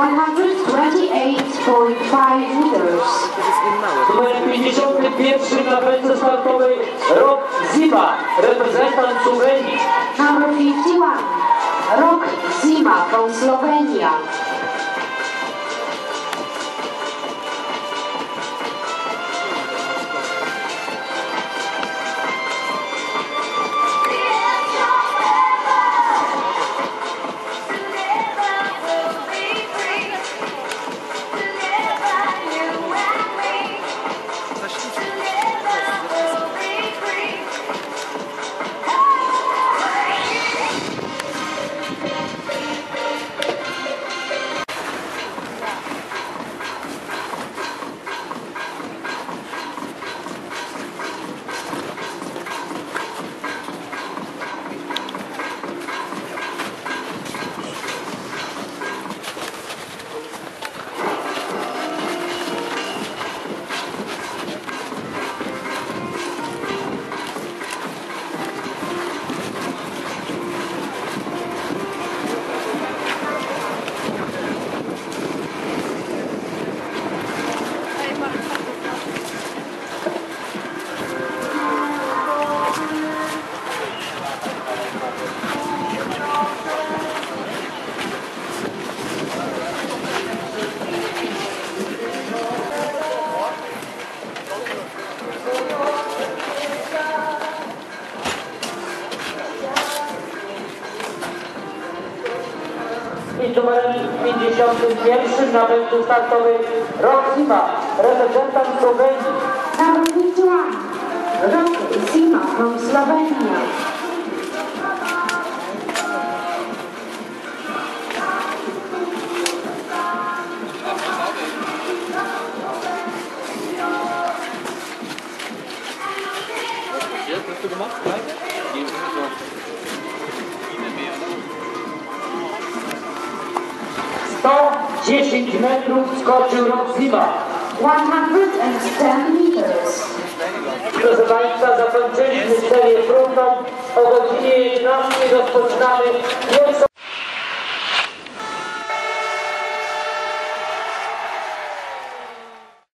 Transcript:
128.5 meters. Numer 51 na wędce startowej Rok Zima, reprezentant Słowenii. Number 51, Rok Zima from Slovenia. I numerem 51 na wędce startowej Rok Zima, reprezentant Słowenii. Number 51, Rok Zima from Slovenia. Hast du gemacht? Nein? Nee, so. 110 metrów skoczył Rok Zima. 110 meters. Proszę Państwa, zakończyliśmy serię próbną. O godzinie 11 rozpoczynamy pierwszą